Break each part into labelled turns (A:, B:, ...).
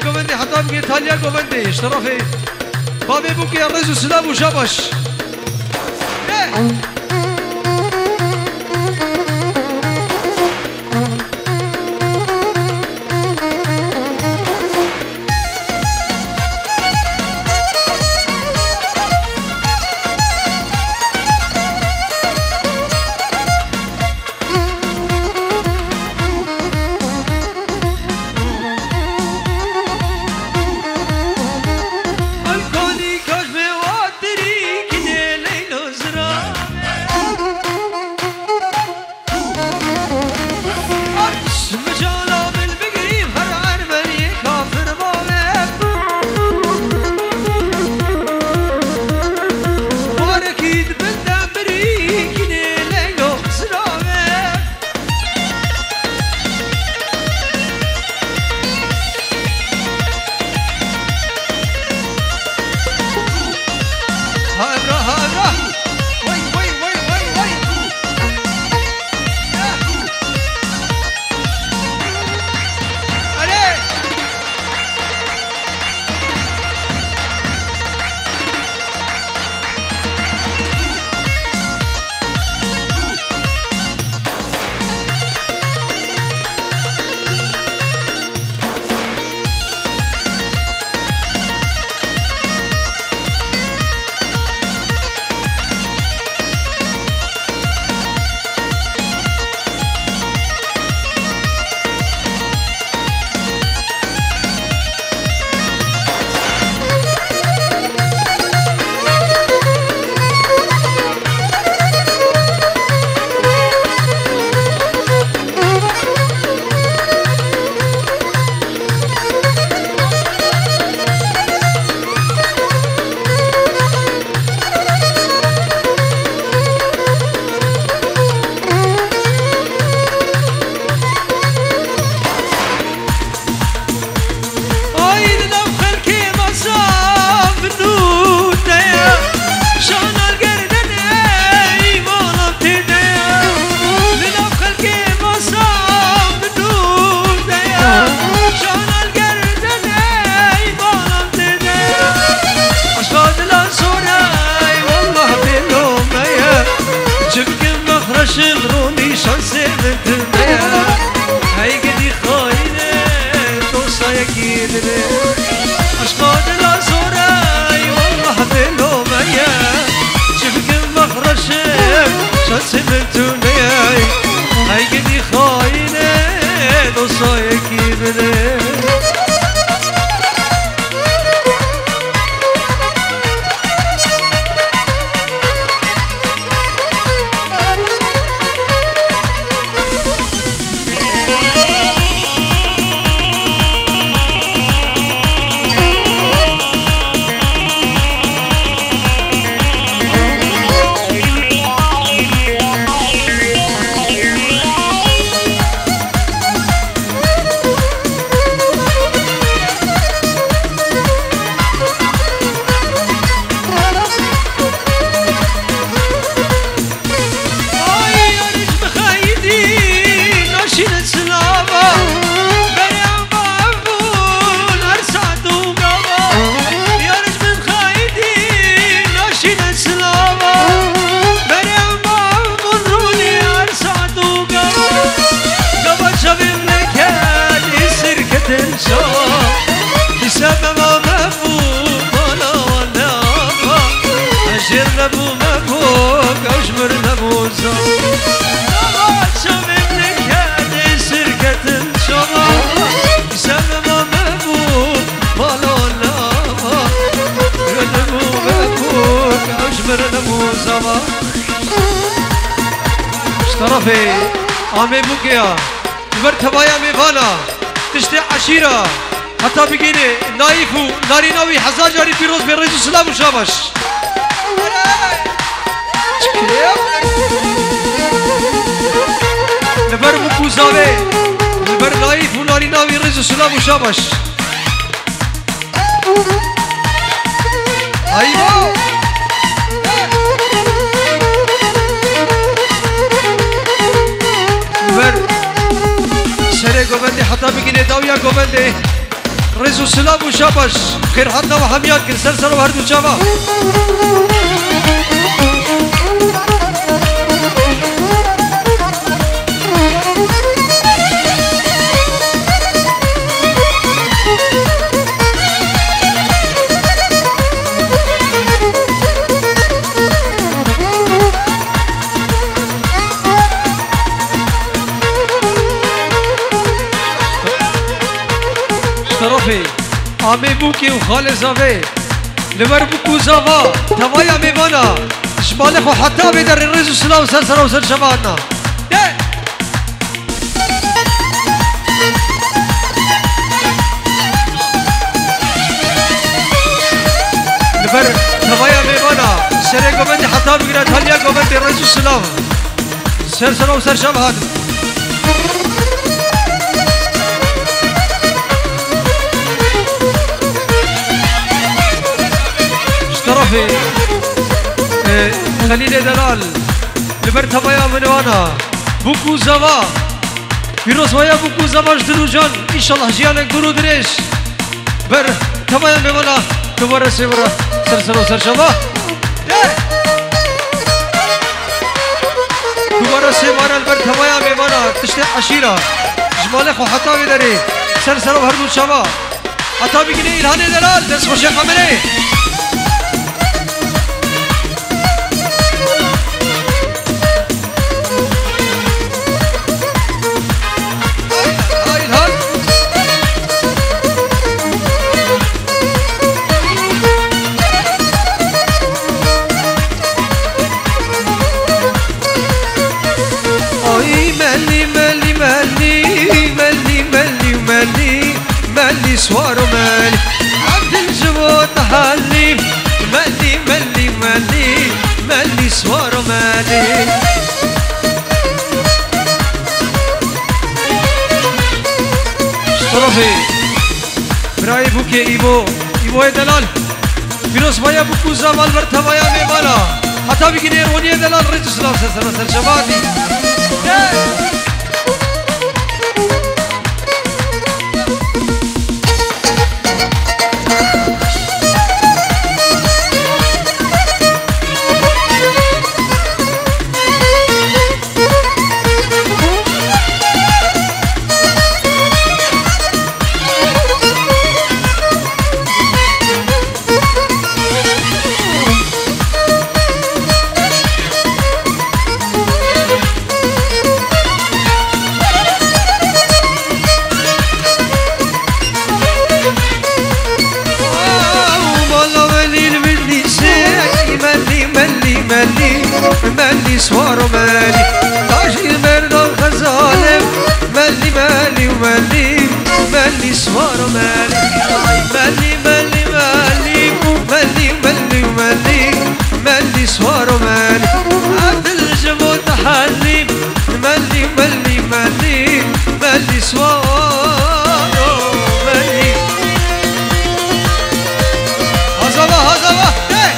A: گوندی حتی بگی ایتالیا گوندی اشترافی بابی بو که رئیس السلام و شابش
B: شغلوني شانسي من الدنيا هاي قدي خاينة توصى يكيد لي أشقاد العزوراي والله بلو ميا شفك مخرشك شانسي من الدنيا هاي قدي خاينة توصى يكيد لي
A: طرفي عمي بوكيا مرتبايا ميفانا تشتي عشيرة حتى بقيني نايفو ناري ناوي حزار جاري فيروز بيريز السلام وشابش نبر مكوزاوي نبر نايفو ناري ناوي ريز السلام وشابش ايوه سره گوبنده حتی بگینه داویا گوبنده رزو السلام وشابش خير حدنا وحميات كل سلسلة وهردو شابا طرفي عمي بوكي وخالي زافي لمر بوكو زافا توايا ميمانا شمالك وحتى بدر الرزو سلام سلسلة وسر شباتنا لمر توايا ميمانا سري قومندي حتى بقرا تاليا قومندي الرزو سلام سلسلة وسر شباتنا طرفي خليل دلال لبرتبا يا منوانا بوكو زوا فيروز ويا بوكو زوا جدلو جان ان شاء الله جيانك درو دريش بر تبا يا منوانا دوباره سيبرا سلسلو سر شبا دوباره سيبرا البرتبا يا منوانا تشتي عشيره جمالك وحتى بدري سلسلو هردو شبا حتى بيجي الهاني دلال دس خوش قمري مالي سوار مالي عبد الجواد حالي مالي مالي مالي مالي سوار مالي شطرفي براي بوكي ايبو دلال فيروز بايا بوكو زمال برتبايا ميمانا حتى بيجي روني دلال رجل سلام سر شبابي مالي سوار مالي طاجي مرنا غزالم مالي مالي ومالي مالي سوار مالي مالي مالي مالي مالي مالي ومالي مالي سوار مالي عبد الجمود حالي مالي مالي مالي مالي سوار مالي هزبا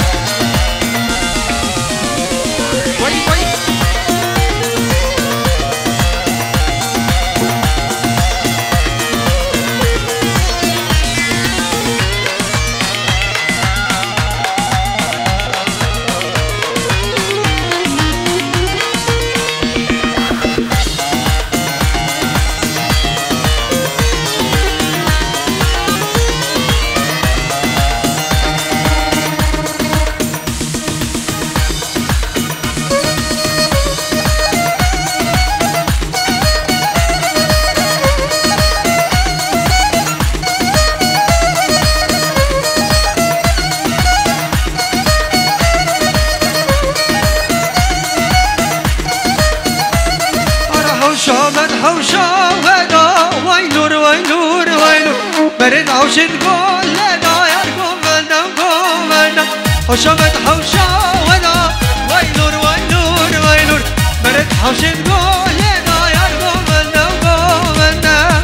A: برد عوشت قول لنا يا قومنا وشمت حوشا ونا وينور برد عوشت قول لنا يا قومنا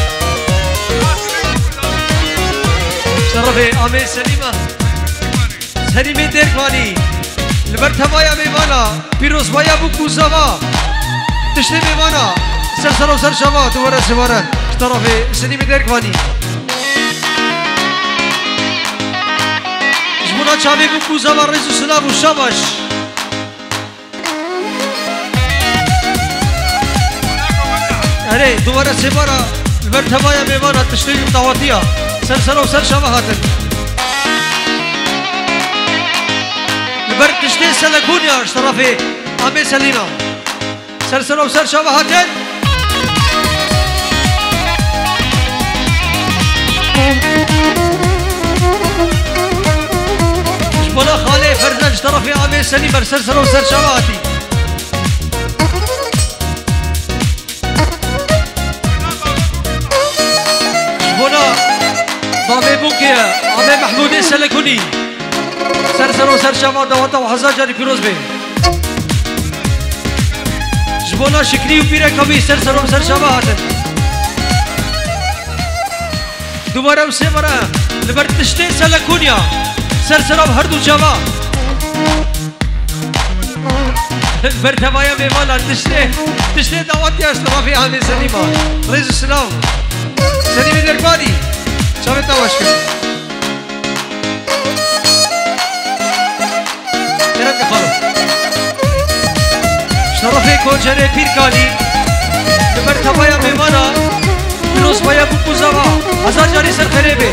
A: شرفي عمي سليمة ديركواني البرتبايا ميمانا بيروز بايا بوكو زوا تشتي ميمانا سلسلة وسر شبا دوباره سوارن طرفي سليمة ديركواني جبونا چاوی بکو زمان رزو سلام و شاباش اره دوباره سه بارا المرتبایا میوانا تشتیم دعواتیا سر و سر شما هاتن البر تشتیم سلکونیا اشترافی آمی سلینا سر و سر شما هاتن جبونا خاله فرزن اشترافي آمي سليم برسر و سر شواتي جبونا ضامي بوكيا آمي محمود سلكوني سر و سر شوات دواتا وحزا جاري فيروز بي جبونا شكري وبيرا كوي سر و سر شوات دوباره و سه مرة لبر تشتين سلكونيا سرسراب هردو جوا برتبايا ميمانا تشتين دعواتي اشترافي عامي سليما رئيس السلام سليم الاربادي شامل تواشكر كرم يخالو اشترافي كونجري بيركاني برتبايا ميمانا روز بایا بکو زوا هزار جاری سر خریبه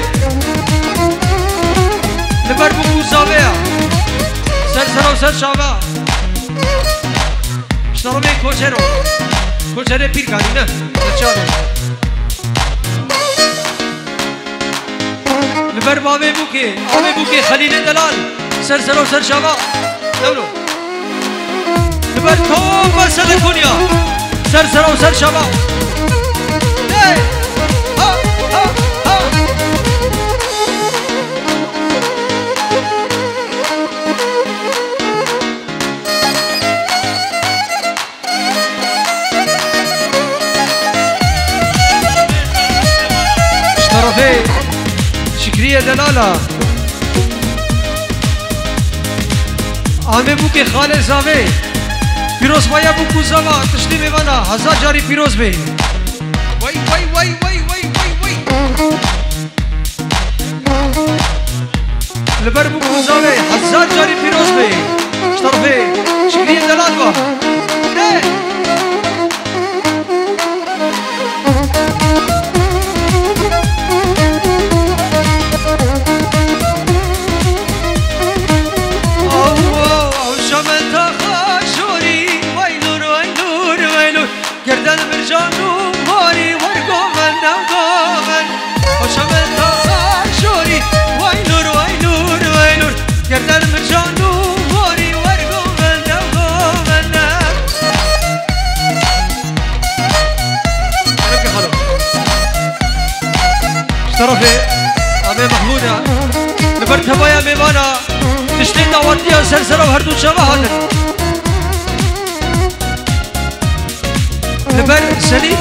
A: لبر بکو زاویا سر و سر شاوا اشترامی کوچره پیرکانی نه نچانو لبر آمه بوکه خلیل دلال سر و سر شاوا نولو لبر توبه سلکونیا سر و سر شاوا اشترافي شكرية دلالة آمي بوكي خالي زاوي فيروز بايا بوكو زوا تشتي ميوانا هزار جاري فيروز بي وي لبر بوكو زاوي هزار جاري فيروز بي اشترافي شكرية دلالة گردن مرجانو ماری ورگو من نگومن خوشمن شوری وای نور گردن مرجانو ماری ورگو من نگومن ربك خلو اشترافي آمي محمودة لبرتبايا ميوانا تشتين دعواتيا سرسرة وهردو شواهدن لبر سليم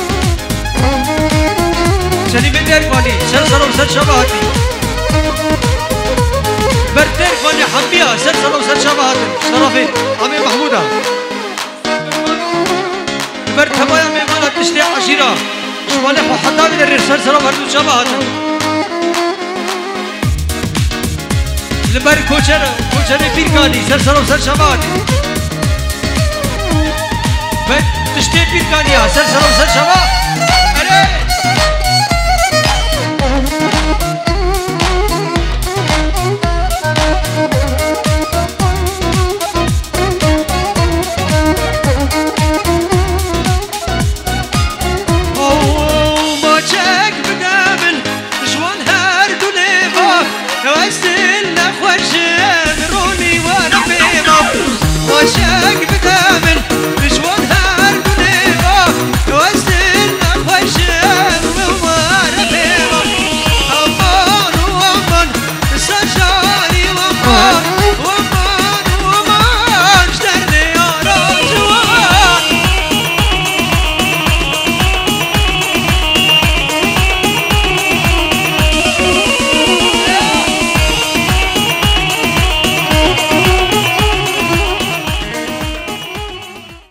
A: الدرباني سلسلة وسل شبهاتي بر درباني حمية سلسلة وسل شبهاتي شرفي عمي محمودة بر تبايا ميمانا تشتي عشيرة شمالي حتى من الرير سلسلة وهردو شبهاتي لبر كوچر بيركاني سلسلة وسل شبهاتي تشتي بيركانيا سلسلة وسل شبهاتي